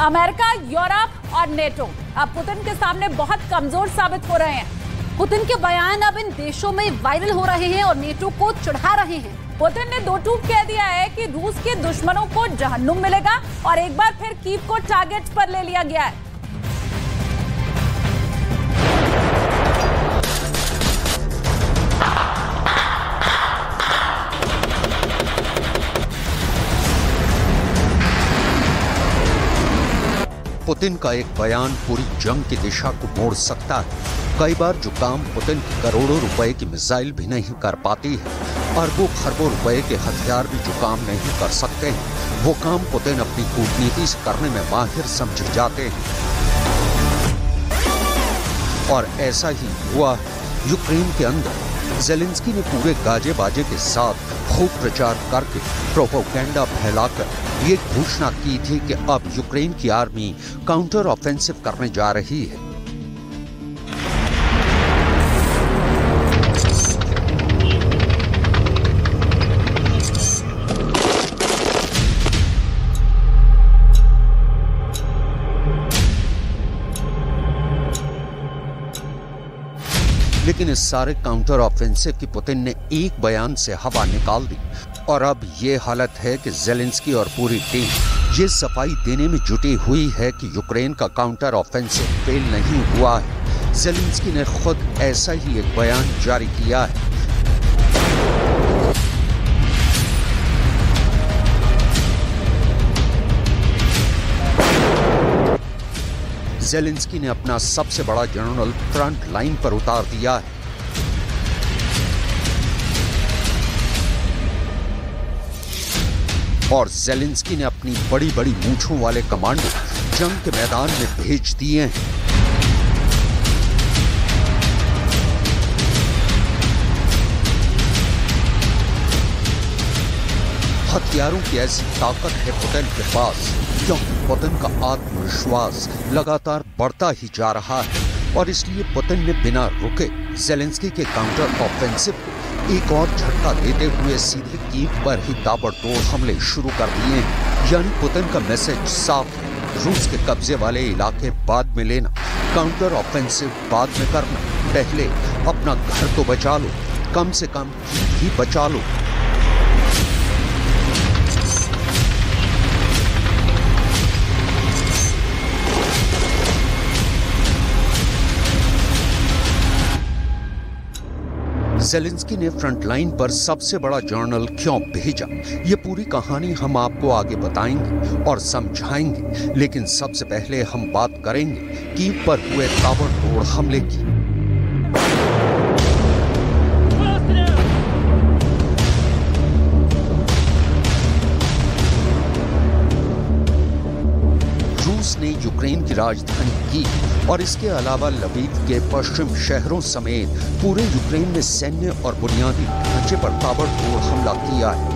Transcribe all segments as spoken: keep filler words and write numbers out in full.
America, Europe और NATO अब Putin के सामने बहुत कमजोर साबित हो रहे हैं। पुतिन के बयान अब इन देशों में वायरल हो रहे हैं और नेटो को चिढ़ा रहे हैं। पुतिन ने दो टूक कह दिया है कि रूस के दुश्मनों को जहन्नुम मिलेगा और एक बार फिर कीव को टारगेट पर ले लिया गया है। पुतिन का एक बयान पूरी जंग की दिशा को मोड़ सकता है। कई बार जो काम पुतिन की करोड़ों रुपए की मिसाइल भी नहीं कर पाती है, अरबों खरबों रुपए के हथियार भी जो काम नहीं कर सकते हैं, वो काम पुतिन अपनी कूटनीति से करने में माहिर समझे जाते हैं। और ऐसा ही हुआ यूक्रेन के अंदर। ज़ेलेंस्की ने पूरे गाजे बाजे के साथ खूब प्रचार करके प्रोपेगेंडा फैलाकर ये घोषणा की थी कि अब यूक्रेन की आर्मी काउंटर ऑफेंसिव करने जा रही है। लेकिन इस सारे काउंटर ऑफेंसिव की पुतिन ने एक बयान से हवा निकाल दी और अब ये हालत है कि ज़ेलेंस्की और पूरी टीम ये सफाई देने में जुटी हुई है कि यूक्रेन का काउंटर ऑफेंसिव फेल नहीं हुआ है। ज़ेलेंस्की ने खुद ऐसा ही एक बयान जारी किया है। ज़ेलेंस्की ने अपना सबसे बड़ा जनरल फ्रंट लाइन पर उतार दिया है। और ज़ेलेंस्की ने अपनी बड़ी बड़ी मूंछों वाले कमांडो जंग के मैदान में भेज दिए हैं। हथियारों की ऐसी ताकत है पुतिन के पास, क्योंकि पुतिन का आत्मविश्वास लगातार बढ़ता ही जा रहा है और इसलिए पुतिन ने बिना रुके ज़ेलेंस्की के काउंटर ऑफेंसिव को एक और झटका देते हुए सीधे कीव पर ही ताबड़तोड़ हमले शुरू कर दिए हैं। यानी पुतिन का मैसेज साफ है, रूस के कब्जे वाले इलाके बाद में लेना, काउंटर ऑफेंसिव बाद में करना, पहले अपना घर तो बचा लो, कम से कम कीव ही बचा लो। ज़ेलेंस्की ने फ्रंटलाइन पर सबसे बड़ा जर्नल क्यों भेजा, ये पूरी कहानी हम आपको आगे बताएंगे और समझाएंगे। लेकिन सबसे पहले हम बात करेंगे कीव पर हुए ताबड़तोड़ हमले की। रूस ने यूक्रेन की राजधानी कीव और इसके अलावा लवीव के पश्चिम शहरों समेत पूरे यूक्रेन में सैन्य और बुनियादी ढांचे पर ताबड़तोड़ हमला किया है।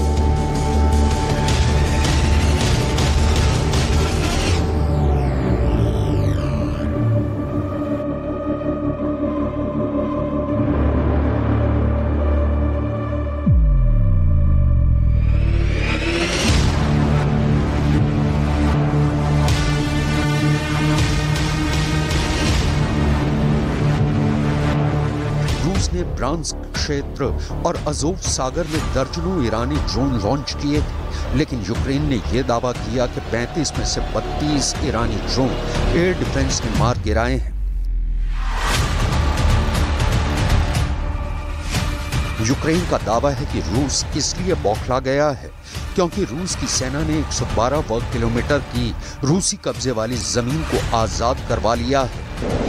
ब्रांस्क क्षेत्र और अज़ोव सागर में दर्जनों ईरानी ड्रोन लॉन्च किए थे, लेकिन यूक्रेन ने यह दावा किया कि पैंतीस में से बत्तीस ईरानी ड्रोन एयर डिफेंस ने मार गिराए हैं। यूक्रेन का दावा है कि रूस इसलिए बौखला गया है क्योंकि रूस की सेना ने एक सौ बारह वर्ग किलोमीटर की रूसी कब्जे वाली जमीन को आजाद करवा लिया है।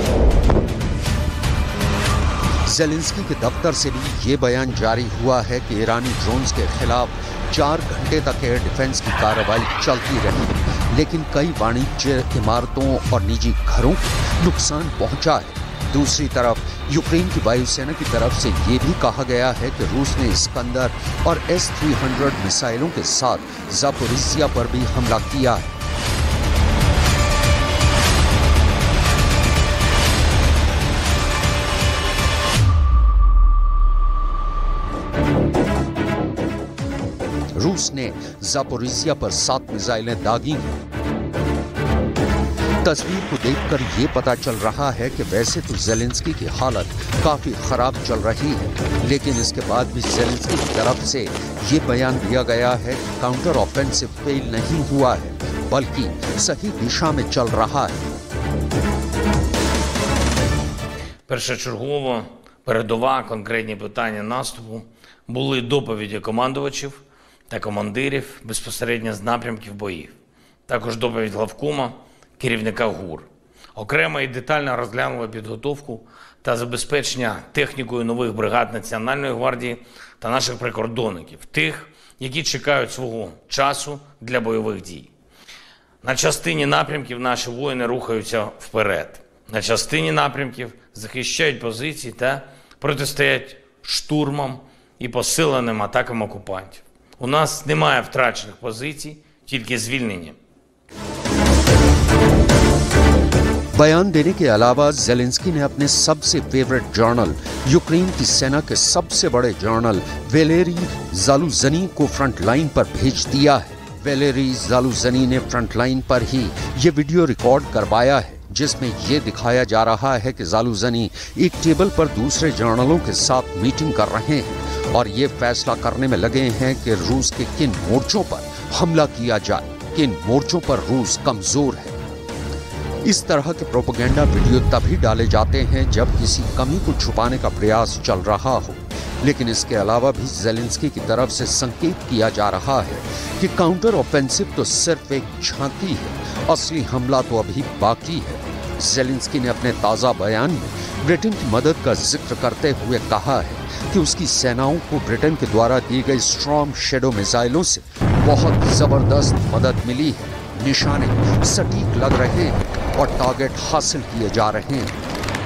ज़ेलेंस्की के दफ्तर से भी ये बयान जारी हुआ है कि ईरानी ड्रोन्स के खिलाफ चार घंटे तक एयर डिफेंस की कार्रवाई चलती रही, लेकिन कई वाणिज्य इमारतों और निजी घरों को नुकसान पहुंचा है। दूसरी तरफ यूक्रेन की वायुसेना की तरफ से ये भी कहा गया है कि रूस ने इस्कंदर और एस थ्री हंड्रेड मिसाइलों के साथ ज़ापोरिज़िया पर भी हमला किया है। रूस ने ज़ापोरिज़िया पर सात मिसाइलें दागी हैं। तस्वीर को देखकर ये पता चल रहा है कि वैसे तो जेलेंस्की की हालत काफी खराब चल रही है, लेकिन इसके बाद भी जेलेंस्की की तरफ से ये बयान दिया गया है कि काउंटर ऑफेंसिव फेल नहीं हुआ है, बल्कि सही दिशा में चल रहा है। Першочергово передова конкретні питання наступу були доповіді командувачів та командирів безпосередньо з напрямків боїв. Також доповідь главкома, керівника ГУР. Окремо і детально розглянули підготовку та забезпечення технікою нових бригад Національної гвардії та наших прикордонників, тих, які чекають свого часу для бойових дій. На частині напрямків наші воїни рухаються вперед. На частині напрямків захищають позиції та протистоять штурмам і посиленим атакам окупантів. У нас немає втрачених позицій, тільки звільнені. बयान देने के अलावा जेलेंस्की ने अपने सबसे फेवरेट जर्नल, यूक्रेन की सेना के सबसे बड़े जर्नल वैलेरी ज़ालुझनी को फ्रंट लाइन पर भेज दिया है। वैलेरी ज़ालुझनी ने फ्रंट लाइन पर ही ये वीडियो रिकॉर्ड करवाया है, जिसमें ये दिखाया जा रहा है कि ज़ालुझनी एक टेबल पर दूसरे जर्नलों के साथ मीटिंग कर रहे हैं और ये फैसला करने में लगे हैं कि रूस के किन मोर्चों पर हमला किया जाए, किन मोर्चों पर रूस कमजोर है। इस तरह के प्रोपेगेंडा वीडियो तभी डाले जाते हैं जब किसी कमी को छुपाने का प्रयास चल रहा हो, लेकिन इसके अलावा भी जेलेंस्की की तरफ से संकेत किया जा रहा है कि काउंटर ऑफेंसिव तो सिर्फ एक झांकी है, असली हमला तो अभी बाकी है। जेलेंस्की ने अपने ताज़ा बयान में ब्रिटेन की मदद का जिक्र करते हुए कहा है कि उसकी सेनाओं को ब्रिटेन के द्वारा दी गई स्टॉर्म शैडो मिसाइलों से बहुत जबरदस्त मदद मिली है, निशाने सटीक लग रहे हैं और टारगेट हासिल किए जा रहे हैं।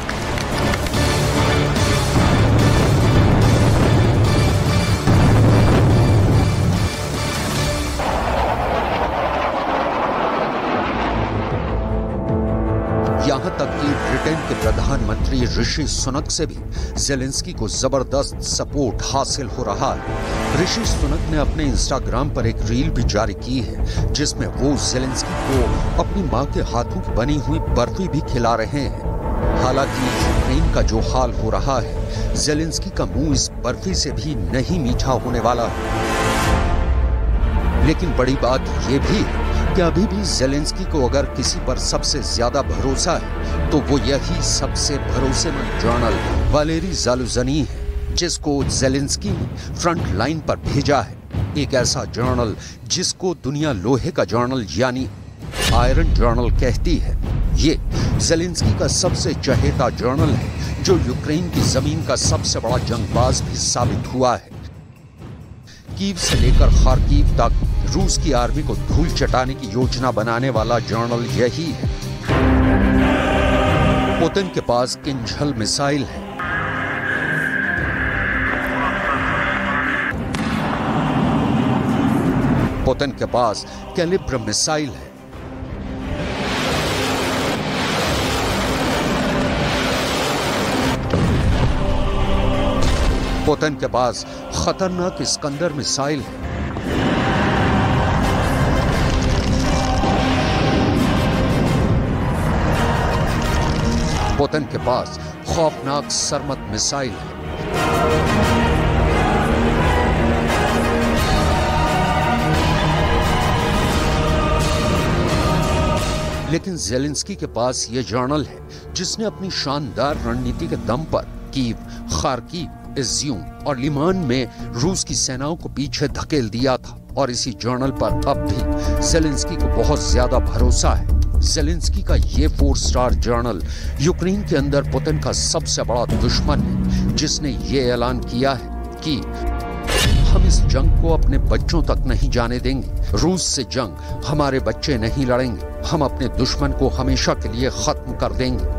यहां तक कि ब्रिटेन के प्रधानमंत्री ऋषि सुनक से भी जेलेंस्की को जबरदस्त सपोर्ट हासिल हो रहा है। ऋषि सुनक ने अपने इंस्टाग्राम पर एक रील भी जारी की है, जिसमें वो जेलेंस्की को अपनी मां के हाथों की बनी हुई बर्फी भी खिला रहे हैं। हालांकि यूक्रेन का जो हाल हो रहा है, जेलेंस्की का मुंह इस बर्फी से भी नहीं मीठा होने वाला है। लेकिन बड़ी बात यह भी है कि अभी भी जेलेंस्की को अगर किसी पर सबसे ज्यादा भरोसा है तो वो यही सबसे भरोसेमंद जर्नल वैलेरी ज़ालुझनी है, जिसको जेलेंस्की ने फ्रंट लाइन पर भेजा है। एक ऐसा जर्नल जिसको दुनिया लोहे का जर्नल यानी आयरन जर्नल कहती है। ये जेलेंस्की का सबसे चहेता जर्नल है, जो यूक्रेन की जमीन का सबसे बड़ा जंगबाज भी साबित हुआ है। कीव से लेकर खार्किव तक रूस की आर्मी को धूल चटाने की योजना बनाने वाला जर्नल यही है। पुतिन के पास किंझल मिसाइल है, पुतिन के पास कैलिब्र मिसाइल है, पुतिन के पास खतरनाक इस्कंदर मिसाइल है, पुतिन के पास खौफनाक सरमत मिसाइल है। लेकिन जेलेंस्की के पास यह जर्नल है जिसने अपनी शानदार रणनीति के दम पर कीव, खार्किव, इज्यूम और लिमान में रूस की सेनाओं को पीछे धकेल दिया था, और इसी जर्नल पर अब भी जेलेंस्की को बहुत ज्यादा भरोसा है। जेलेंस्की का ये फोर स्टार जर्नल यूक्रेन के अंदर पुतिन का सबसे बड़ा दुश्मन है, जिसने ये ऐलान किया है कि हम इस जंग को अपने बच्चों तक नहीं जाने देंगे। रूस से जंग हमारे बच्चे नहीं लड़ेंगे, हम अपने दुश्मन को हमेशा के लिए खत्म कर देंगे।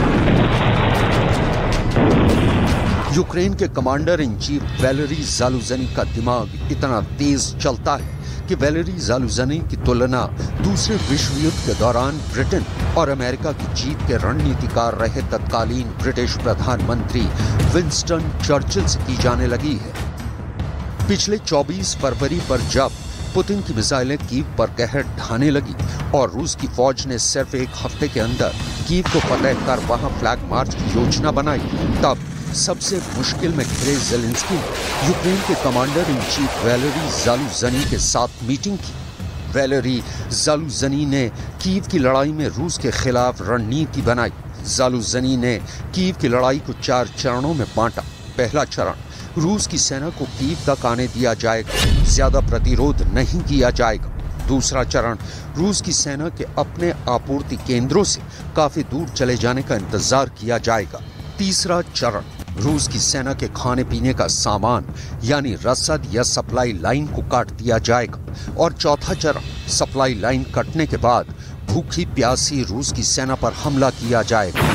यूक्रेन के commander in chief Valery Zaluzhny का दिमाग इतना तेज चलता है कि वैलेरी ज़ालुझनी की तुलना दूसरे विश्व युद्ध के दौरान ब्रिटेन और अमेरिका की जीत के रणनीतिकार रहे तत्कालीन ब्रिटिश प्रधानमंत्री विंस्टन चर्चिल से की जाने लगी है। पिछले चौबीस फरवरी पर जब पुतिन की मिसाइलें कीव पर कहर ढाने लगी और रूस की फौज ने सिर्फ एक हफ्ते के अंदर कीव को फतेह कर वहां फ्लैग मार्च की योजना बनाई, तब सबसे मुश्किल में घिरे ज़ेलेंस्की ने यूक्रेन के commander in chief Valery Zaluzhny के साथ मीटिंग की। वैलेरी ज़ालुझनी ने कीव की लड़ाई में रूस के खिलाफ रणनीति बनाई। ज़ालुझनी ने कीव की लड़ाई को चार चरणों में बांटा। पहला चरण, रूस की सेना को कीव तक आने दिया जाएगा, ज्यादा प्रतिरोध नहीं किया जाएगा। दूसरा चरण, रूस की सेना के अपने आपूर्ति केंद्रों से काफी दूर चले जाने का इंतजार किया जाएगा। तीसरा चरण, रूस की सेना के खाने पीने का सामान यानी रसद या सप्लाई लाइन को काट दिया जाएगा। और चौथा चरण, सप्लाई लाइन कटने के बाद भूखी प्यासी रूस की सेना पर हमला किया जाएगा।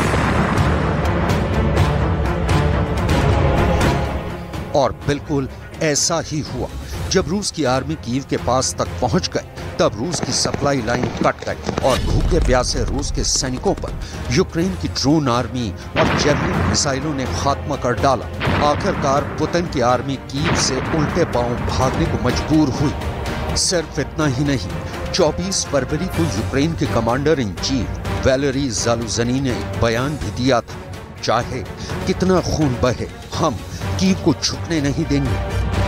और बिल्कुल ऐसा ही हुआ। जब रूस की आर्मी कीव के पास तक पहुंच गई, तब रूस की सप्लाई लाइन कट गई और भूखे प्यासे रूस के सैनिकों पर यूक्रेन की ड्रोन आर्मी और जेवलिन मिसाइलों ने खात्मा कर डाला। आखिरकार पुतिन की आर्मी कीव से उल्टे पांव भागने को मजबूर हुई। सिर्फ इतना ही नहीं, चौबीस फरवरी को यूक्रेन के commander in chief Valery Zaluzhny ने एक बयान भी दिया था, चाहे कितना खून बहे, हम कीव को झुकने नहीं देंगे।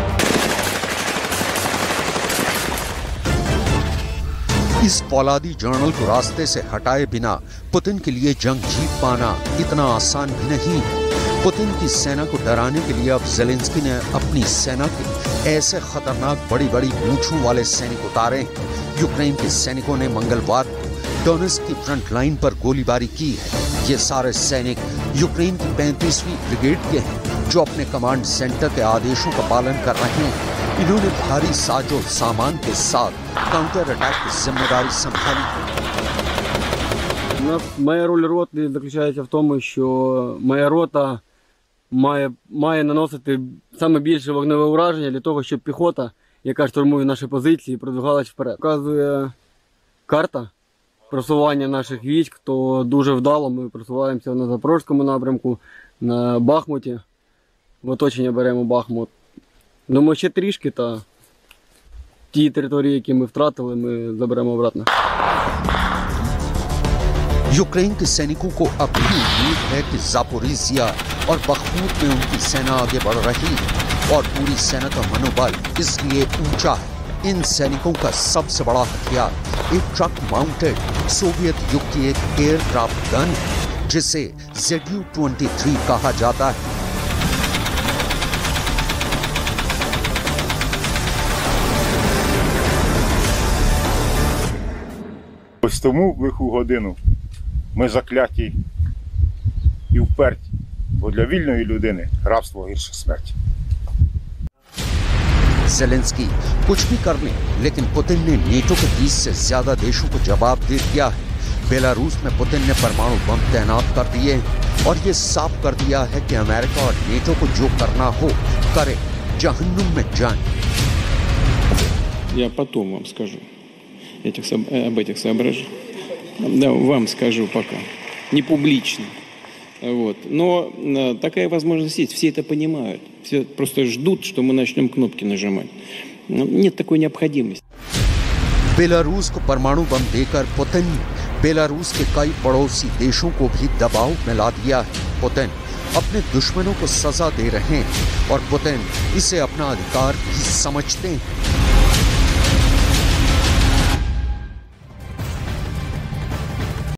इस फौलादी जर्नल को रास्ते से हटाए बिना पुतिन के लिए जंग जीत पाना इतना आसान भी नहीं। पुतिन की सेना को डराने के लिए अब ज़ेलेंस्की ने अपनी सेना के ऐसे खतरनाक बड़ी बड़ी मूंछों वाले सैनिक उतारे हैं। यूक्रेन के सैनिकों ने मंगलवार को डोनेट्स्क की फ्रंट लाइन पर गोलीबारी की है। ये सारे सैनिक यूक्रेन की पैंतीसवीं ब्रिगेड के हैं, जो अपने कमांड सेंटर के आदेशों का पालन कर रहे हैं। इन्होंने भारी साजो सामान के साथ काउंटर अटैक की जिम्मेदारी संभाली। Моя роль роти заключається в тому, що моя рота має, має наносити саме більше вогневе ураження для того, щоб піхота, яка штурмує наші позиції, продвигалась вперед. Показує карта просування наших військ, то дуже вдало ми просуваємося на Запорізькому напрямку, на Бахмуті, в оточення беремо Бахмут. Думаю, ще трішки, та ті території, які ми втратили, ми заберемо обратно. यूक्रेन के सैनिकों को अब भी उम्मीद है कि जापोरिजिया और बखमूत में उनकी सेना आगे बढ़ रही है और पूरी सेना का मनोबल इसलिए ऊंचा है। इन सैनिकों का सबसे बड़ा हथियार एक ट्रक माउंटेड सोवियत युग की एक एयरक्राफ्ट गन है, जिसे ज़ेड यू तेईस कहा जाता है। Ось тому в лиху годину ми закляті і вперті, бо для вільної людини рабство гірше смерті. ज़ेलेंस्की कुछ भी कर ले, लेकिन पुतिन ने नेटो के बीस से ज्यादा देशों को जवाब दे दिया है। बेलारूस में पुतिन ने परमाणु बम तैनात कर दिए हैं और ये साफ कर दिया है कि अमेरिका और नेटो को जो करना हो करे, जहन्नुम में जाएं। Я потом вам скажу этих, об этих соображениях. Да, вам скажу пока. Не публично. Вот. Но э, такая возможность есть. Все это понимают. Все просто ждут, что мы начнем кнопки нажимать. Но нет такой необходимости. बेलारूस को परमाणु बम देकर पुतिन ने बेलारूस के कई पड़ोसी देशों को भी दबाव में ला दिया है। पुतिन अपने दुश्मनों को सजा दे रहे हैं और पुतिन इसे अपना अधिकार भी समझते हैं।